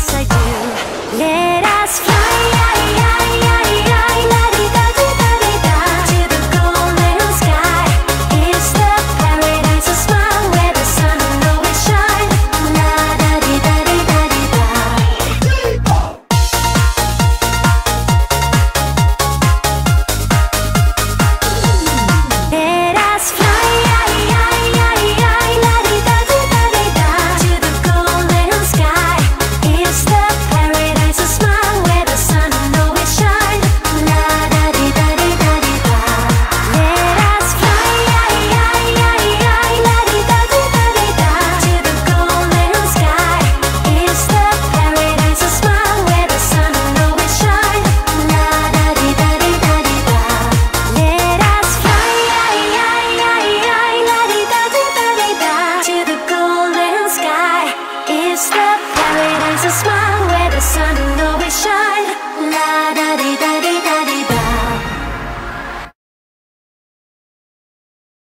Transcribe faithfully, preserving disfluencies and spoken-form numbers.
yes I do. Let us fly, la-di-da-di-da-di-da, to the golden sky. It's the paradise of smile where the sun will always shine. La-da-di-da-di-da-di-da. Let us fly, la-di-da-di-da-di-da, to the golden sky. It's the paradise of smile where the sun will always shine. La-da-di-da-di-da-di-da. Let us fly, la-di-da-di-da-di-da, to the golden sky. It's the paradise of smile where the sun will always shine. La-da-di-da-di-da-di-da. Let us fly, la-di-da-di-da-di-da, to the golden sky. It's the paradise of smile where the sun will always shine. La